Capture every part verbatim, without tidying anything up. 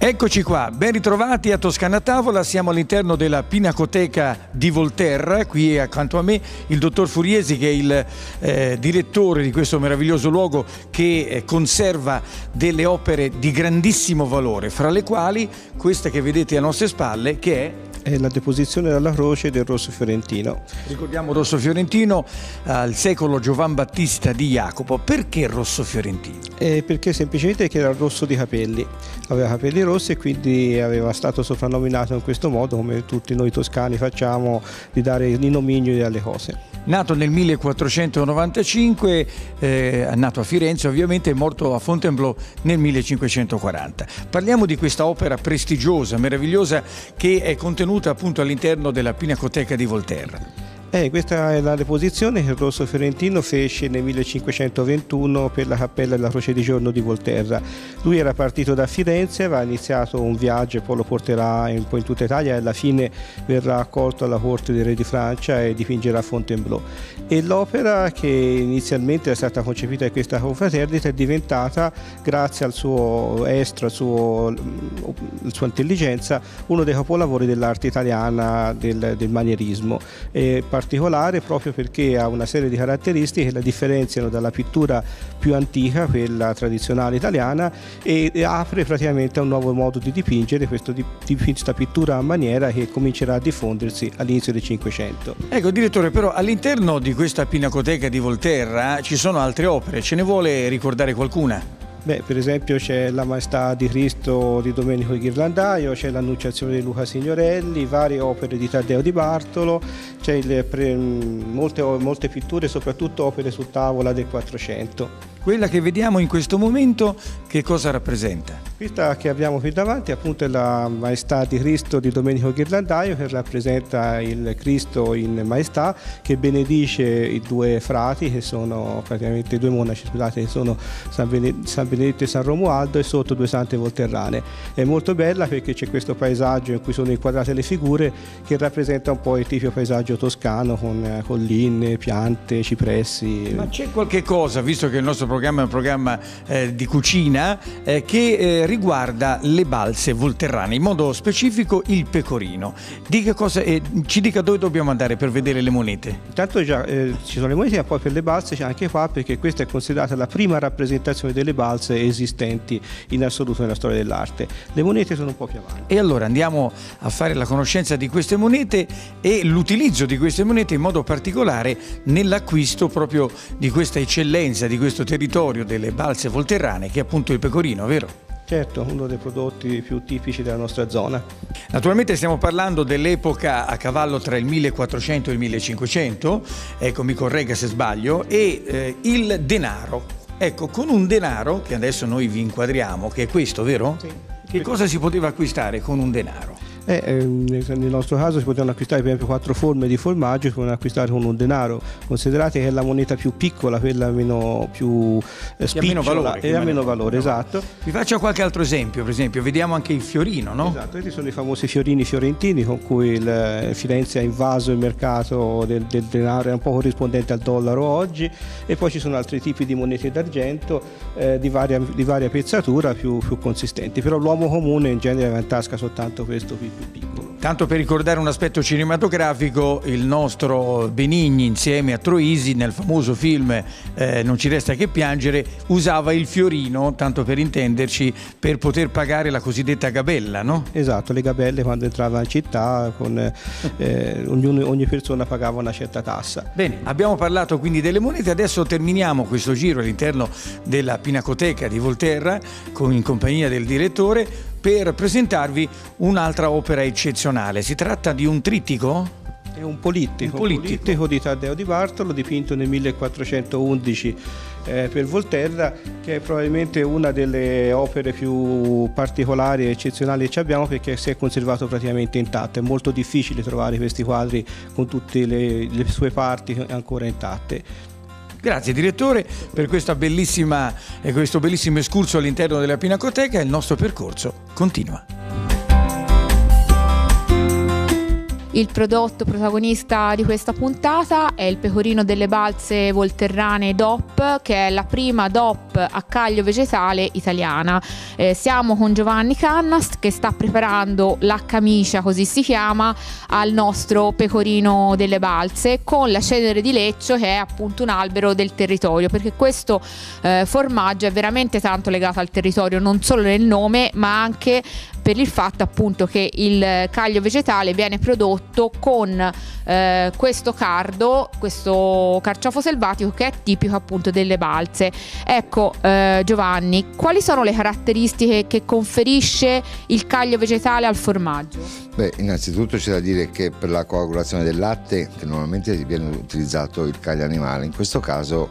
Eccoci qua, ben ritrovati a Toscana Tavola, siamo all'interno della Pinacoteca di Volterra, qui accanto a me il dottor Furiesi che è il eh, direttore di questo meraviglioso luogo che eh, conserva delle opere di grandissimo valore, fra le quali questa che vedete alle nostre spalle che è è la deposizione dalla croce del Rosso Fiorentino. Ricordiamo Rosso Fiorentino al secolo Giovan Battista di Jacopo. Perché Rosso Fiorentino? Eh, perché semplicemente che era rosso di capelli, aveva capelli rossi e quindi aveva stato soprannominato in questo modo, come tutti noi toscani facciamo, di dare il nomignolo alle cose. Nato nel millequattrocentonovantacinque, eh, è nato a Firenze ovviamente, è morto a Fontainebleau nel millecinquecentoquaranta. Parliamo di questa opera prestigiosa, meravigliosa, che è contenuta appunto all'interno della Pinacoteca di Volterra. Eh, questa è la deposizione che il Rosso Fiorentino fece nel millecinquecentoventuno per la Cappella della Croce di Giorno di Volterra. Lui era partito da Firenze, aveva iniziato un viaggio e poi lo porterà un po' in tutta Italia e alla fine verrà accolto alla corte del re di Francia e dipingerà Fontainebleau. E l'opera, che inizialmente è stata concepita in questa confraternita, è diventata, grazie al suo estro, al suo, alla sua intelligenza, uno dei capolavori dell'arte italiana del, del manierismo. E particolare proprio perché ha una serie di caratteristiche che la differenziano dalla pittura più antica, quella tradizionale italiana, e apre praticamente a un nuovo modo di dipingere, questo di, di, questa pittura a maniera che comincerà a diffondersi all'inizio del Cinquecento. Ecco direttore, però all'interno di questa Pinacoteca di Volterra ci sono altre opere, ce ne vuole ricordare qualcuna? Beh, per esempio c'è la Maestà di Cristo di Domenico Ghirlandaio, c'è l'Annunciazione di Luca Signorelli, varie opere di Taddeo Di Bartolo, c'è molte, molte pitture, soprattutto opere su tavola del Quattrocento. Quella che vediamo in questo momento che cosa rappresenta? Questa che abbiamo qui davanti appunto è la Maestà di Cristo di Domenico Ghirlandaio, che rappresenta il Cristo in Maestà, che benedice i due frati, che sono praticamente i due monaci, scusate, che sono San Benedetto e San Romualdo, e sotto due sante volterrane. È molto bella perché c'è questo paesaggio in cui sono inquadrate le figure che rappresenta un po' il tipico paesaggio toscano con colline, piante, cipressi. Ma c'è qualche cosa, visto che il nostro programma è un programma eh, di cucina, eh, che eh, riguarda le balse volterrane, in modo specifico il pecorino. Dica cosa, eh, ci dica dove dobbiamo andare per vedere le monete. Intanto già eh, ci sono le monete, ma poi per le balse c'è anche qua, perché questa è considerata la prima rappresentazione delle balse esistenti in assoluto nella storia dell'arte. Le monete sono un po' più avanti. E allora andiamo a fare la conoscenza di queste monete e l'utilizzo di queste monete in modo particolare nell'acquisto proprio di questa eccellenza, di questo territorio delle balse volterrane, che è appunto il pecorino, vero? Certo, uno dei prodotti più tipici della nostra zona. Naturalmente stiamo parlando dell'epoca a cavallo tra il millequattrocento e il millecinquecento, ecco, mi corregga se sbaglio, e eh, il denaro. Ecco, con un denaro, che adesso noi vi inquadriamo, che è questo, vero? Sì. Che cosa si poteva acquistare con un denaro? Eh, nel nostro caso si potevano acquistare per esempio quattro forme di formaggio, si potevano acquistare con un denaro. Considerate che è la moneta più piccola, quella meno più eh, spicciola, meno valore, e ha meno valore, esatto. Vi faccio qualche altro esempio, per esempio, vediamo anche il fiorino, no? Esatto, questi sono i famosi fiorini fiorentini con cui il Firenze ha invaso il mercato del, del denaro, è un po' corrispondente al dollaro oggi, e poi ci sono altri tipi di monete d'argento eh, di, varia, di varia pezzatura più, più consistenti, però l'uomo comune in genere aveva in tasca soltanto questo qui più piccolo. Tanto per ricordare un aspetto cinematografico, il nostro Benigni insieme a Troisi nel famoso film eh, Non ci resta che piangere usava il fiorino, tanto per intenderci, per poter pagare la cosiddetta gabella, no? Esatto, le gabelle quando entrava in città con, eh, ognuno, ogni persona pagava una certa tassa. Bene, abbiamo parlato quindi delle monete, adesso terminiamo questo giro all'interno della Pinacoteca di Volterra con, in compagnia del direttore, per presentarvi un'altra opera eccezionale. Si tratta di un trittico? È un polittico, un polittico. Un polittico di Taddeo Di Bartolo, dipinto nel millequattrocentoundici eh, per Volterra, che è probabilmente una delle opere più particolari e eccezionali che ci abbiamo, perché si è conservato praticamente intatto. È molto difficile trovare questi quadri con tutte le, le sue parti ancora intatte. Grazie direttore per questa bellissima, eh, questo bellissimo escurso all'interno della Pinacoteca. Il nostro percorso continua. Il prodotto protagonista di questa puntata è il pecorino delle balze volterrane D O P, che è la prima D O P a caglio vegetale italiana. Eh, siamo con Giovanni Cannas che sta preparando la camicia, così si chiama, al nostro pecorino delle balze con la cenere di Leccio, che è appunto un albero del territorio, perché questo eh, formaggio è veramente tanto legato al territorio, non solo nel nome ma anche per il fatto appunto che il caglio vegetale viene prodotto con eh, questo cardo, questo carciofo selvatico che è tipico appunto delle balze. Ecco eh, Giovanni, quali sono le caratteristiche che conferisce il caglio vegetale al formaggio? Beh, innanzitutto c'è da dire che per la coagulazione del latte, che normalmente viene utilizzato il caglio animale, in questo caso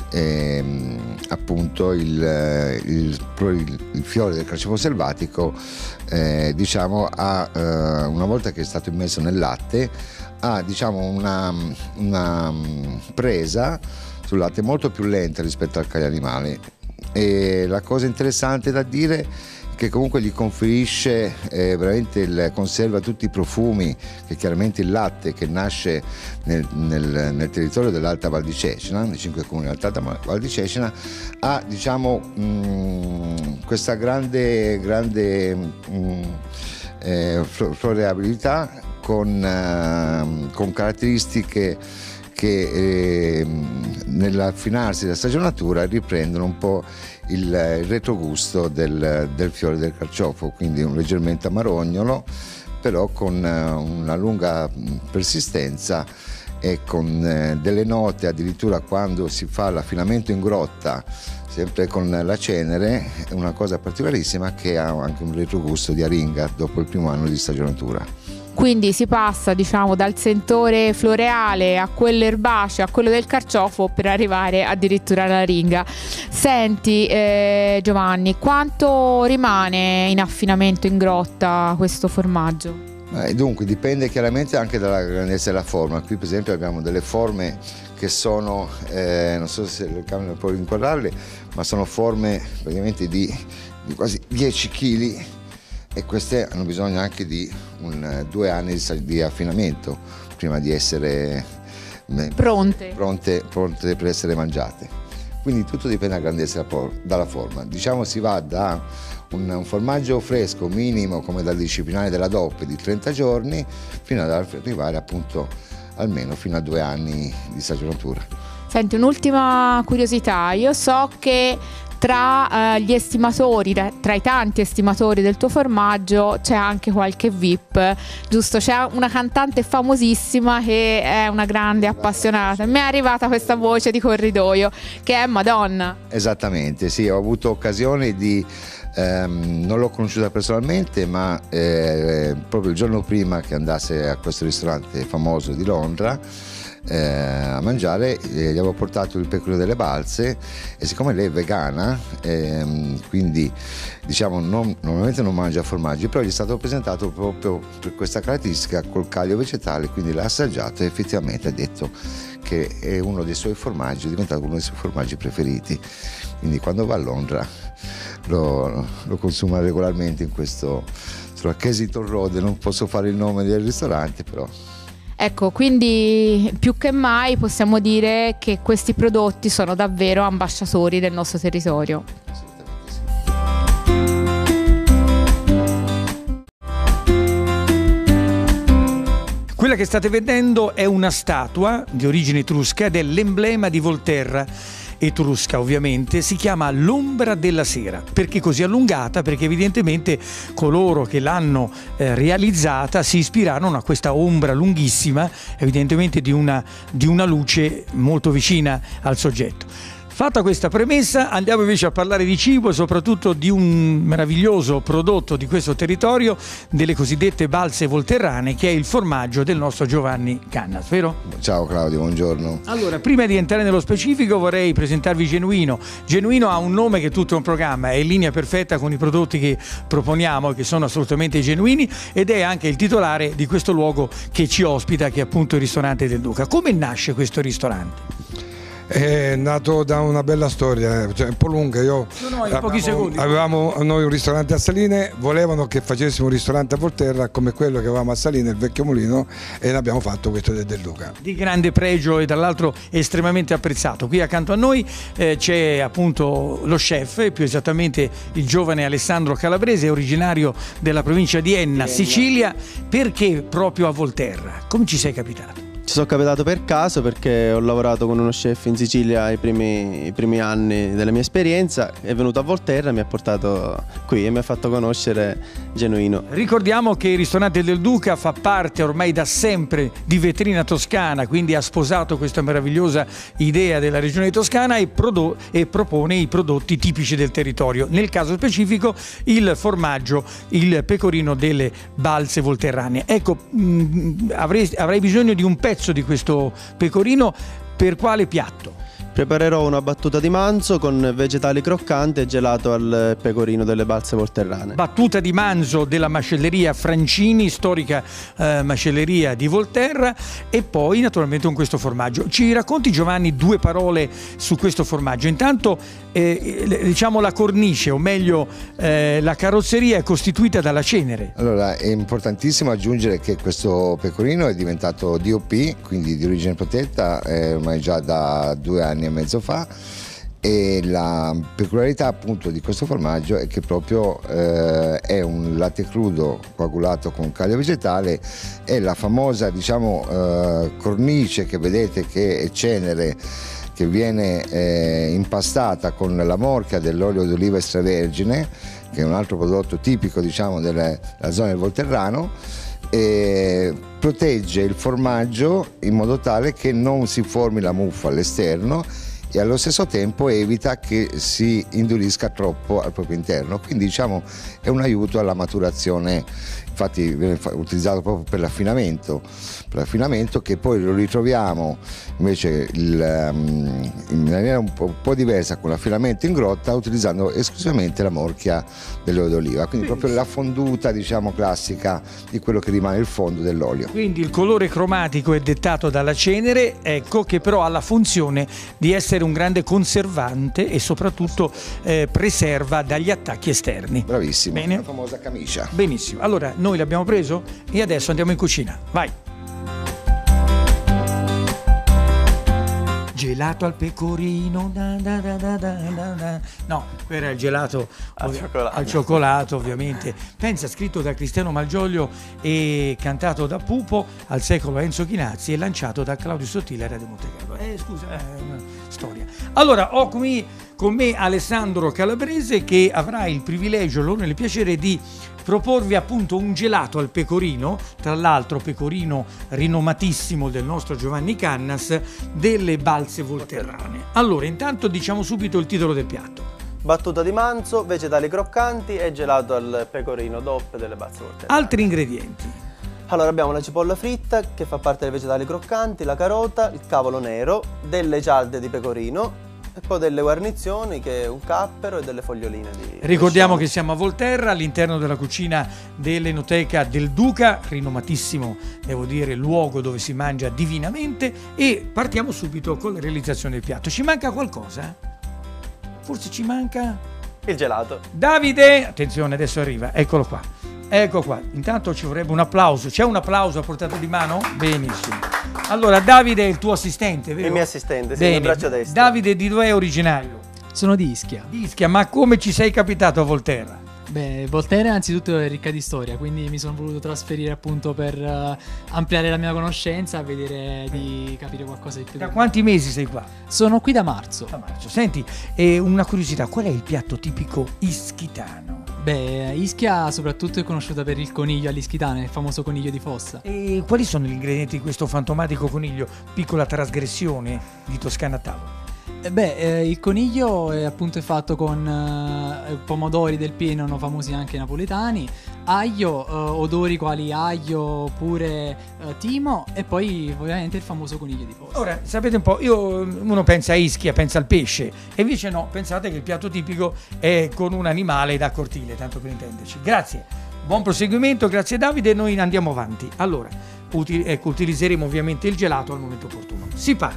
ehm, appunto il, il, il, il fiore del carciofo selvatico eh, diciamo ha eh, una volta che è stato immesso nel latte ha diciamo una, una presa sul latte molto più lenta rispetto al caglio animale, e la cosa interessante da dire che comunque gli conferisce eh, veramente il, conserva tutti i profumi che chiaramente il latte che nasce nel, nel, nel territorio dell'Alta Val di Cecina, nei cinque comuni dell'Alta Val di Cecina, ha diciamo mh, questa grande, grande mh, eh, floreabilità con, eh, con caratteristiche che eh, nell'affinarsi della stagionatura riprendono un po' il, il retrogusto del, del fiore del carciofo, quindi un leggermente amarognolo, però con eh, una lunga persistenza e con eh, delle note addirittura quando si fa l'affinamento in grotta, sempre con la cenere, è una cosa particolarissima che ha anche un retrogusto di aringa dopo il primo anno di stagionatura. Quindi si passa diciamo dal sentore floreale a quello erbaceo, a quello del carciofo, per arrivare addirittura alla ringa. Senti eh, Giovanni, quanto rimane in affinamento in grotta questo formaggio? Eh, dunque dipende chiaramente anche dalla grandezza della forma. Qui per esempio abbiamo delle forme che sono, eh, non so se il camera può inquadrarle, ma sono forme praticamente di, di quasi dieci chili, e queste hanno bisogno anche di un, due anni di, di affinamento prima di essere pronte. Pronte, pronte per essere mangiate. Quindi tutto dipende dalla grandezza dalla forma. Diciamo si va da un, un formaggio fresco minimo come dal disciplinare della D O P di trenta giorni fino ad arrivare appunto almeno fino a due anni di stagionatura. Senti, un'ultima curiosità, io so che tra uh, gli estimatori, tra i tanti estimatori del tuo formaggio c'è anche qualche V I P, giusto? C'è una cantante famosissima che è una grande appassionata, mi è arrivata questa voce di corridoio, che è Madonna. Esattamente, sì, ho avuto occasione di, ehm, non l'ho conosciuta personalmente, ma eh, proprio il giorno prima che andasse a questo ristorante famoso di Londra Eh, a mangiare, eh, gli avevo portato il pecorino delle balze, e siccome lei è vegana, ehm, quindi diciamo non, normalmente non mangia formaggi, però gli è stato presentato proprio per questa caratteristica col caglio vegetale, quindi l'ha assaggiato e effettivamente ha detto che è uno dei suoi formaggi, è diventato uno dei suoi formaggi preferiti, quindi quando va a Londra lo, lo consuma regolarmente in questo, sulla Kensington Road. Non posso fare il nome del ristorante, però. Ecco, quindi più che mai possiamo dire che questi prodotti sono davvero ambasciatori del nostro territorio. Quella che state vedendo è una statua di origine etrusca ed è l'emblema di Volterra, etrusca ovviamente. Si chiama l'ombra della sera. Perché così allungata? Perché evidentemente coloro che l'hanno eh, realizzata si ispirarono a questa ombra lunghissima, evidentemente di una, di una luce molto vicina al soggetto. Fatta questa premessa, andiamo invece a parlare di cibo e soprattutto di un meraviglioso prodotto di questo territorio, delle cosiddette balze volterrane, che è il formaggio del nostro Giovanni Cannas, vero? Ciao Claudio, buongiorno. Allora, prima di entrare nello specifico vorrei presentarvi Genuino. Genuino ha un nome che è tutto un programma, è in linea perfetta con i prodotti che proponiamo, che sono assolutamente genuini, ed è anche il titolare di questo luogo che ci ospita, che è appunto il ristorante del Duca. Come nasce questo ristorante? È nato da una bella storia, cioè un po' lunga. Io no, no, in pochi secondi. Avevamo noi un ristorante a Saline, volevano che facessimo un ristorante a Volterra come quello che avevamo a Saline, il Vecchio Mulino, e ne abbiamo fatto questo del, del Duca. Di grande pregio e tra l'altro estremamente apprezzato. Qui accanto a noi eh, c'è appunto lo chef, più esattamente il giovane Alessandro Calabrese, originario della provincia di Enna, Sicilia. Perché proprio a Volterra? Come ci sei capitato? Ci sono capitato per caso perché ho lavorato con uno chef in Sicilia i primi, i primi anni della mia esperienza, è venuto a Volterra e mi ha portato qui e mi ha fatto conoscere Genuino. Ricordiamo che il ristorante del Duca fa parte ormai da sempre di Vetrina Toscana, quindi ha sposato questa meravigliosa idea della regione toscana e, e propone i prodotti tipici del territorio, nel caso specifico il formaggio, il pecorino delle balze volterranee. Ecco, mh, avrei, avrei bisogno di un pezzo di questo pecorino. Per quale piatto? Preparerò una battuta di manzo con vegetali croccanti e gelato al pecorino delle balze volterrane. Battuta di manzo della macelleria Francini, storica eh, macelleria di Volterra, e poi naturalmente con questo formaggio. Ci racconti, Giovanni, due parole su questo formaggio. Intanto eh, diciamo la cornice, o meglio eh, la carrozzeria è costituita dalla cenere. Allora, è importantissimo aggiungere che questo pecorino è diventato D O P, quindi di origine protetta, eh, ormai già da due anni e mezzo fa, e la peculiarità appunto di questo formaggio è che proprio eh, è un latte crudo coagulato con caglio vegetale, e la famosa diciamo eh, cornice che vedete, che è cenere, che viene eh, impastata con la morchia dell'olio d'oliva extravergine, che è un altro prodotto tipico diciamo della, della zona del Volterrano, e protegge il formaggio in modo tale che non si formi la muffa all'esterno e allo stesso tempo evita che si indurisca troppo al proprio interno, quindi diciamo è un aiuto alla maturazione. Infatti viene utilizzato proprio per l'affinamento, per l'affinamento che poi lo ritroviamo invece il, um, in maniera un po', un po' diversa con l'affinamento in grotta, utilizzando esclusivamente la morchia dell'olio d'oliva, quindi proprio la fonduta diciamo classica di quello che rimane il fondo dell'olio. Quindi il colore cromatico è dettato dalla cenere, ecco, che però ha la funzione di essere un grande conservante e soprattutto eh, preserva dagli attacchi esterni. Bravissimo. Bene. La famosa camicia. Benissimo, allora noi l'abbiamo preso e adesso andiamo in cucina, vai! Gelato al pecorino, da da da da da da. No, quello era il gelato al cioccolato. al cioccolato ovviamente. Pensa, scritto da Cristiano Malgioglio e cantato da Pupo al secolo Enzo Chinazzi e lanciato da Claudio Sottile e Radio Montecarlo. Eh scusa, è una storia. Allora, ho qui con me Alessandro Calabrese, che avrà il privilegio, l'onore e il piacere di proporvi appunto un gelato al pecorino, tra l'altro pecorino rinomatissimo del nostro Giovanni Cannas, delle balze volterrane. Allora, intanto diciamo subito il titolo del piatto. Battuta di manzo, vegetali croccanti e gelato al pecorino D O P delle balze volterrane. Altri ingredienti. Allora abbiamo la cipolla fritta che fa parte dei vegetali croccanti, la carota, il cavolo nero, delle cialde di pecorino e poi delle guarnizioni, che è un cappero e delle foglioline di Ricordiamo pesciano. che siamo a Volterra, all'interno della cucina dell'Enoteca del Duca, rinomatissimo, devo dire, luogo dove si mangia divinamente, e partiamo subito con la realizzazione del piatto. Ci manca qualcosa? Forse ci manca il gelato. Davide, attenzione, adesso arriva, eccolo qua. Ecco qua, intanto ci vorrebbe un applauso. C'è un applauso a portata di mano? Benissimo. Allora, Davide è il tuo assistente, vero? Il mio assistente, sì, Bene. il braccio destro. Davide, di dove è originario? Sono di Ischia. Di Ischia, ma come ci sei capitato a Volterra? Beh, Volterra innanzitutto è ricca di storia, quindi mi sono voluto trasferire appunto per uh, ampliare la mia conoscenza, vedere di capire qualcosa di più. Da quanti mesi sei qua? Sono qui da marzo. Da marzo. Senti, eh, una curiosità, qual è il piatto tipico ischitano? Beh, Ischia soprattutto è conosciuta per il coniglio all'ischitana, il famoso coniglio di fossa. E quali sono gli ingredienti di questo fantomatico coniglio? Piccola trasgressione di Toscana a tavola. Eh Beh, eh, il coniglio è appunto fatto con eh, pomodori del Pieno, famosi anche napoletani, aglio, eh, odori quali aglio, pure eh, timo, e poi ovviamente il famoso coniglio di fossa. Ora, sapete un po', io, uno pensa a Ischia, pensa al pesce, e invece no, pensate che il piatto tipico è con un animale da cortile, tanto per intenderci. Grazie, buon proseguimento, grazie Davide, noi andiamo avanti. Allora, uti- ecco, utilizzeremo ovviamente il gelato al momento opportuno. Si parte!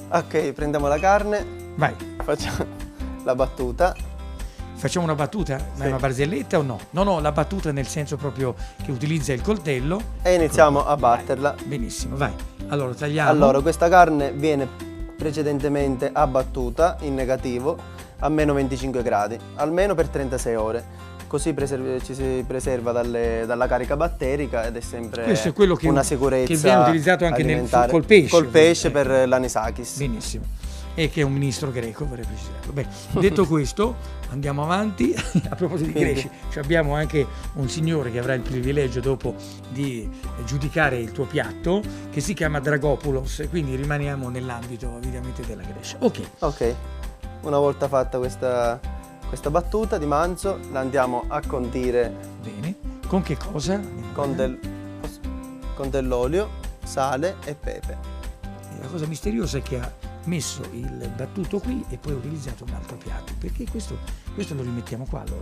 Ok, prendiamo la carne. Vai. Facciamo la battuta. Facciamo una battuta? Ma Sì. è una barzelletta o no? No, no, la battuta nel senso proprio che utilizza il coltello. E iniziamo a batterla. Vai. Benissimo, vai. Allora tagliamo. Allora, questa carne viene precedentemente abbattuta in negativo a meno venticinque gradi, almeno per trentasei ore. Così preserv- ci si preserva dalle- dalla carica batterica ed è sempre Questo è quello che, una sicurezza che viene utilizzato anche nel, alimentare. col pesce. Col pesce ecco. per l'anisakis. Benissimo. E che è un ministro greco, vorrei precisarlo. Beh, detto questo, andiamo avanti. A proposito di Quindi. greci, cioè abbiamo anche un signore che avrà il privilegio dopo di giudicare il tuo piatto, che si chiama Dragopoulos, quindi rimaniamo nell'ambito ovviamente della Grecia. Ok. Ok, una volta fatta questa, questa battuta di manzo, la andiamo a condire Bene. Con che cosa? con, del, con dell'olio, sale e pepe. La cosa misteriosa è che ha messo il battuto qui e poi ha utilizzato un altro piatto. Perché questo, questo lo rimettiamo qua allora?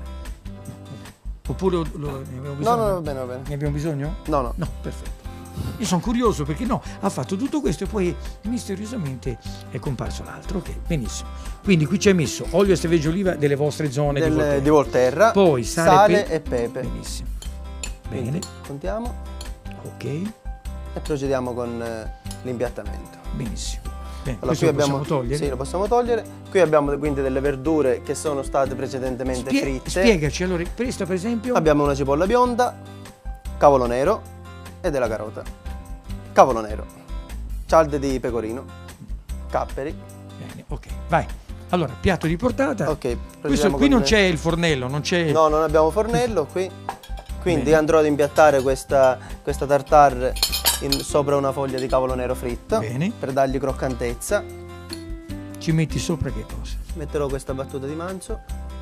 Oppure lo, lo- ne abbiamo No, bisogno? no, va bene, va bene. Ne abbiamo bisogno? No, no. No, perfetto. Io sono curioso perché no, ha fatto tutto questo e poi misteriosamente è comparso l'altro. Ok, benissimo. Quindi qui ci hai messo olio extravergine oliva delle vostre zone Del- di Volterra. di Volterra, Poi sale, sale pe- e pepe. Benissimo. Bene, Quindi contiamo ok, e procediamo con eh, l'impiattamento. benissimo. Bene, Allora, questo qui lo abbiamo, possiamo togliere? Sì, lo possiamo togliere. Qui abbiamo quindi delle verdure che sono state precedentemente Spie- fritte. Spiegaci, allora, questa per esempio... Abbiamo una cipolla bionda, cavolo nero e della carota. Cavolo nero, cialde di pecorino, capperi. Bene, ok, vai. Allora, piatto di portata. Ok, Questo, procediamo qui con- non c'è il fornello, non c'è... No, non abbiamo fornello qui. Quindi Bene. andrò ad impiattare questa, questa tartare in- sopra una foglia di cavolo nero fritto. Bene. Per dargli croccantezza. Ci metti sopra che cosa? Metterò questa battuta di manzo.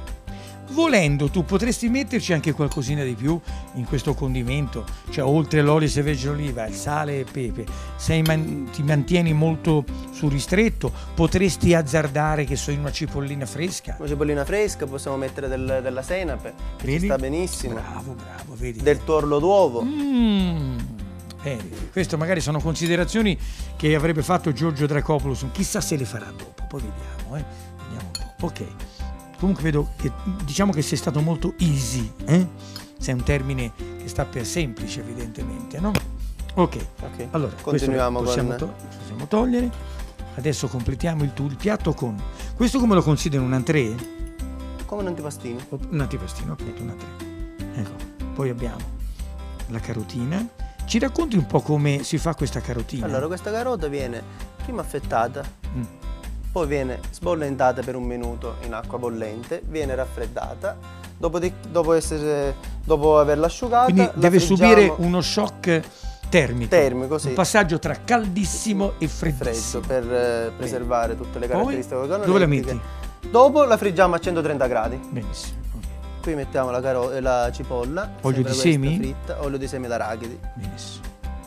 Volendo tu potresti metterci anche qualcosina di più in questo condimento, cioè oltre l'olio extravergine oliva, il sale e pepe, sei man- ti mantieni molto sul ristretto, potresti azzardare che so in una cipollina fresca. Una cipollina fresca, possiamo mettere del- della senape, che ci Vedi? sta benissimo. Bravo, bravo, vedi. Del tuorlo d'uovo. Mm. Bene, questo magari sono considerazioni che avrebbe fatto Giorgio Dracopoulos, chissà se le farà dopo, poi vediamo, eh. Vediamo un po'. Ok. Comunque vedo che diciamo che sei stato molto easy, eh? Se è un termine che sta per semplice evidentemente, no? Ok, Ok, allora continuiamo questo possiamo, con... to- possiamo togliere. Adesso completiamo il, tu- il piatto con... Questo come lo consideri un entrée? Come un antipastino. O- Un antipastino, appunto, un entrée. Ecco, poi abbiamo la carotina. Ci racconti un po' come si fa questa carotina? Allora, questa carota viene prima affettata, Mm. poi viene sbollentata per un minuto in acqua bollente, viene raffreddata, dopodiché, dopo, essere, dopo averla asciugata, Quindi la deve friggiamo subire uno shock termico. termico, sì, Un passaggio tra caldissimo e freddo freddissimo. per eh, preservare tutte le Poi, caratteristiche organolettiche. dove la metti? Dopo la friggiamo a centotrenta gradi. Benissimo. ok, Qui mettiamo la, caro- la cipolla, Olio sempre di questa semi? fritta, olio di semi d'arachidi. Benissimo.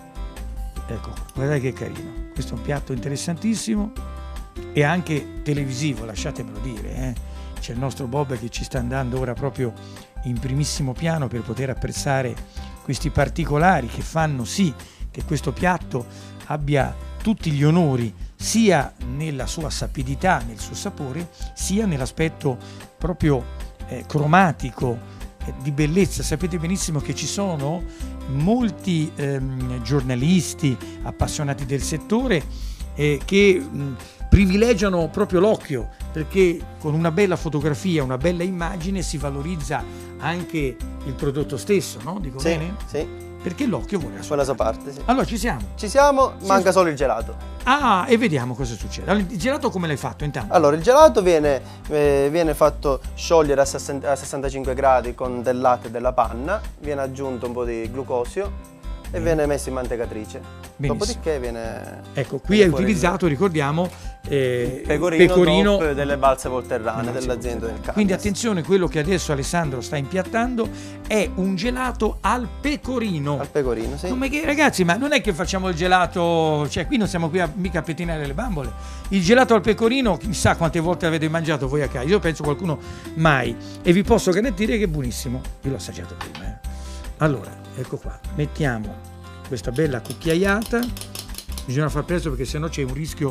Ecco, guardate che carino. Questo è un piatto interessantissimo e anche televisivo, lasciatemelo dire. Eh. C'è il nostro Bob che ci sta andando ora proprio in primissimo piano per poter apprezzare questi particolari che fanno sì che questo piatto abbia tutti gli onori sia nella sua sapidità, nel suo sapore, sia nell'aspetto proprio eh, cromatico, eh, di bellezza. Sapete benissimo che ci sono molti ehm, giornalisti appassionati del settore eh, che mh, privilegiano proprio l'occhio, perché con una bella fotografia, una bella immagine si valorizza anche il prodotto stesso, no? Dico Sì, bene? sì, Perché l'occhio vuole la sua. buona sua parte, sì. Allora ci siamo. Ci siamo, Sì. manca solo il gelato. Ah, e vediamo cosa succede. Allora, il gelato come l'hai fatto intanto? Allora, il gelato viene, eh, viene fatto sciogliere a, sessanta a sessantacinque gradi con del latte e della panna, viene aggiunto un po' di glucosio e viene messo in mantecatrice. Benissimo. Dopodiché viene... Ecco, qui viene hai fuori utilizzato, ricordiamo, eh, il pecorino, pecorino top delle balze volterrane Balze dell'azienda del Cannes. Quindi attenzione, quello che adesso Alessandro sta impiattando è un gelato al pecorino. Al pecorino, sì. Come che, ragazzi, ma non è che facciamo il gelato, cioè qui non siamo qui a, mica a pettinare le bambole. Il gelato al pecorino, chissà quante volte avete mangiato voi a casa, io penso qualcuno mai, e vi posso garantire che è buonissimo. Io l'ho assaggiato prima. eh. Allora, ecco qua, mettiamo questa bella cucchiaiata, bisogna far presto perché sennò c'è un rischio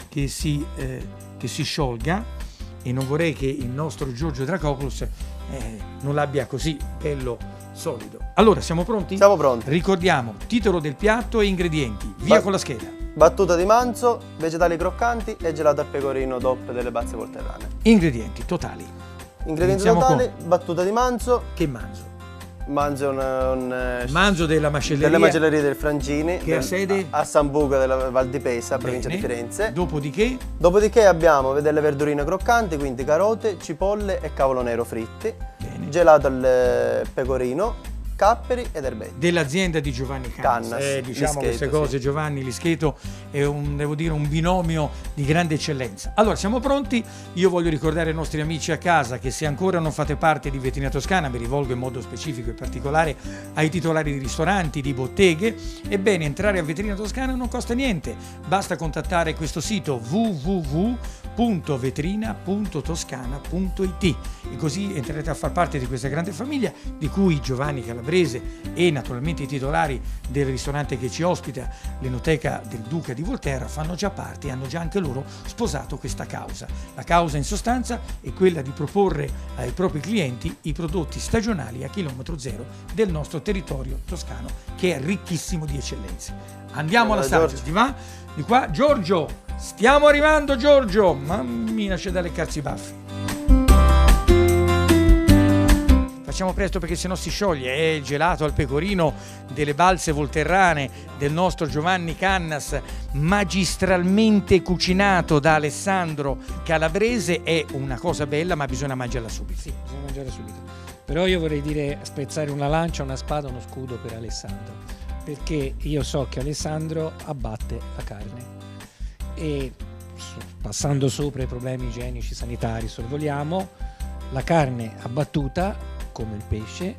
che si, eh, che si sciolga, e non vorrei che il nostro Giorgio Dracopoulos eh, non l'abbia così bello solido. Allora, siamo pronti? Siamo pronti. Ricordiamo titolo del piatto e ingredienti. Via Ba- con la scheda. Battuta di manzo, vegetali croccanti e gelato al pecorino D O P delle Balze Volterrane. Ingredienti totali. Ingredienti Iniziamo totali, con- battuta di manzo, Che manzo? manzo è un, un Manzo della macelleria. delle macellerie del Frangini, Che ha sede? a San Buca della Val di Pesa, provincia Bene. di Firenze. Dopodiché Dopodiché abbiamo delle verdurine croccanti, quindi carote, cipolle e cavolo nero fritti, Bene. gelato al eh, pecorino, capperi ed erbette. dell'azienda di Giovanni Cannas. Cannas, Eh, diciamo Lischeto, queste sì. cose, Giovanni Lischeto è un, devo dire, un binomio di grande eccellenza. Allora, siamo pronti? Io voglio ricordare ai nostri amici a casa che se ancora non fate parte di Vetrina Toscana, mi rivolgo in modo specifico e particolare ai titolari di ristoranti, di botteghe, ebbene, entrare a Vetrina Toscana non costa niente, basta contattare questo sito w w w punto vetrina punto toscana punto i t e così entrerete a far parte di questa grande famiglia di cui Giovanni Calabrese e naturalmente i titolari del ristorante che ci ospita, l'Enoteca del Duca di Volterra, fanno già parte e hanno già anche loro sposato questa causa. La causa in sostanza è quella di proporre ai propri clienti i prodotti stagionali a chilometro zero del nostro territorio toscano, che è ricchissimo di eccellenze. Andiamo Allora, all'assaggio, Giorgio. ti va? Di qua, Giorgio! Stiamo arrivando, Giorgio! Mamma mia, c'è da leccarsi i baffi. Facciamo presto perché sennò si scioglie. È il gelato al pecorino delle Balze Volterrane del nostro Giovanni Cannas, magistralmente cucinato da Alessandro Calabrese. È una cosa bella, ma bisogna mangiarla subito. Sì, bisogna mangiare subito. Però io vorrei dire, spezzare una lancia, una spada, uno scudo per Alessandro, perché io so che Alessandro abbatte la carne e, passando sopra i problemi igienici, sanitari, sorvoliamo, la carne abbattuta, come il pesce,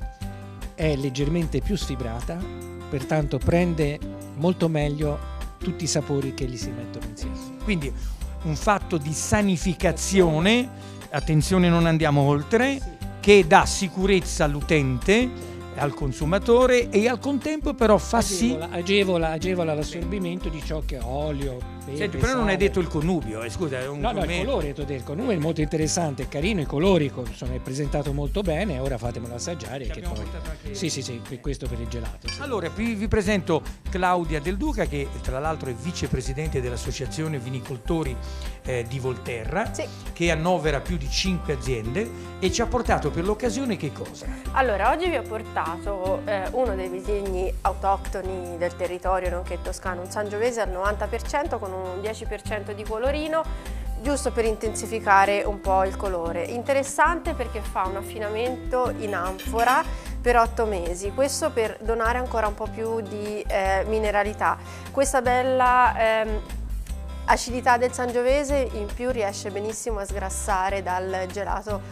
è leggermente più sfibrata, pertanto prende molto meglio tutti i sapori che gli si mettono insieme. Quindi un fatto di sanificazione, attenzione non andiamo oltre, che dà sicurezza all'utente, al consumatore e al contempo però fa sì... Agevola, agevola, agevola l'assorbimento di ciò che è olio, pepe, Senti, però non sale. hai detto il connubio, eh, scusa, è un No, no, il commento. colore, t'ho detto, il colore è molto interessante, è carino, i colori sono presentato molto bene, ora fatemelo assaggiare. Ci Che abbiamo poi... portato anche- Sì, sì, sì, per questo per il gelato. Sì. Allora, vi, vi presento Claudia Del Duca, che tra l'altro è vicepresidente dell'Associazione Vinicoltori eh, di Volterra, Sì. che annovera più di cinque aziende e ci ha portato per l'occasione che cosa? Allora, oggi vi ho portato eh, uno dei vitigni autoctoni del territorio, nonché toscano, un Sangiovese al novanta per cento con un dieci per cento di colorino, giusto per intensificare un po' il colore. Interessante perché fa un affinamento in anfora per otto mesi, questo per donare ancora un po' più di eh, mineralità. Questa bella ehm, acidità del Sangiovese in più riesce benissimo a sgrassare dal gelato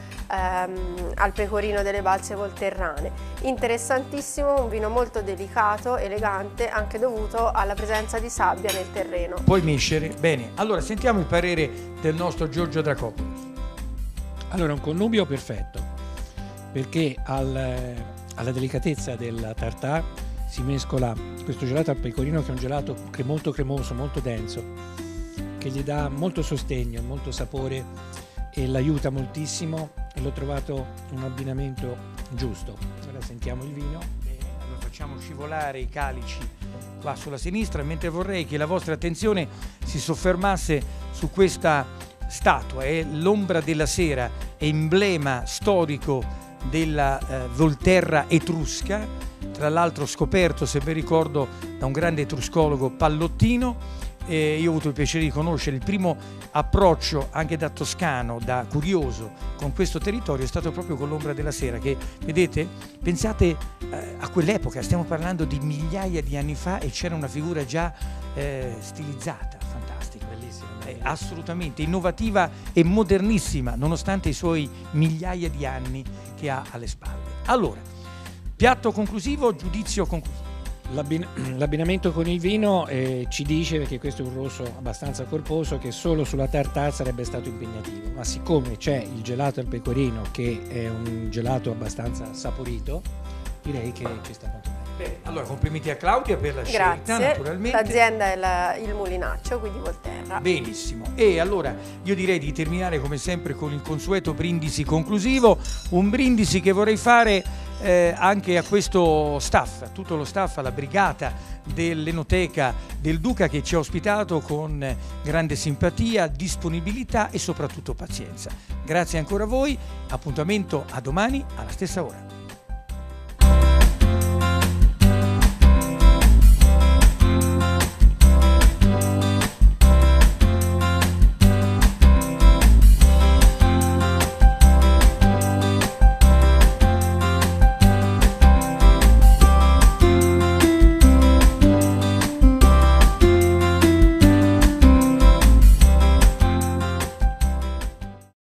ehm, al pecorino delle Balze Volterrane. Interessantissimo, un vino molto delicato, elegante, anche dovuto alla presenza di sabbia nel terreno. Puoi mescere? Bene, allora sentiamo il parere del nostro Giorgio Dracopoulos. Allora, un connubio perfetto, perché al, alla delicatezza del tartare si mescola questo gelato al pecorino, che è un gelato cre- molto cremoso, molto denso, che gli dà molto sostegno, molto sapore e l'aiuta moltissimo, e l'ho trovato un abbinamento giusto. Ora sentiamo il vino. Bene, allora facciamo scivolare i calici qua sulla sinistra, mentre vorrei che la vostra attenzione si soffermasse su questa statua, è l'Ombra della Sera, emblema storico della eh, Volterra etrusca, tra l'altro scoperto, se ben ricordo, da un grande etruscologo pallottino. Eh, io ho avuto il piacere di conoscere il primo approccio anche da toscano, da curioso con questo territorio, è stato proprio con l'Ombra della Sera, che vedete, pensate eh, a quell'epoca, stiamo parlando di migliaia di anni fa, e c'era una figura già eh, stilizzata, fantastica, Bellissimo. eh, assolutamente innovativa e modernissima, nonostante i suoi migliaia di anni che ha alle spalle. Allora, piatto conclusivo, giudizio conclusivo. L'abbin- l'abbinamento con il vino eh, ci dice, perché questo è un rosso abbastanza corposo, che solo sulla tartare sarebbe stato impegnativo, ma siccome c'è il gelato al pecorino, che è un gelato abbastanza saporito, direi che ci sta molto bene. Beh, allora complimenti a Claudia per la scelta, Grazie. naturalmente. L'azienda è la- il Mulinaccio, qui di Volterra. Benissimo, e allora io direi di terminare come sempre con il consueto brindisi conclusivo, un brindisi che vorrei fare eh, anche a questo staff, a tutto lo staff, alla brigata dell'Enoteca del Duca che ci ha ospitato con grande simpatia, disponibilità e soprattutto pazienza. Grazie ancora a voi, appuntamento a domani alla stessa ora.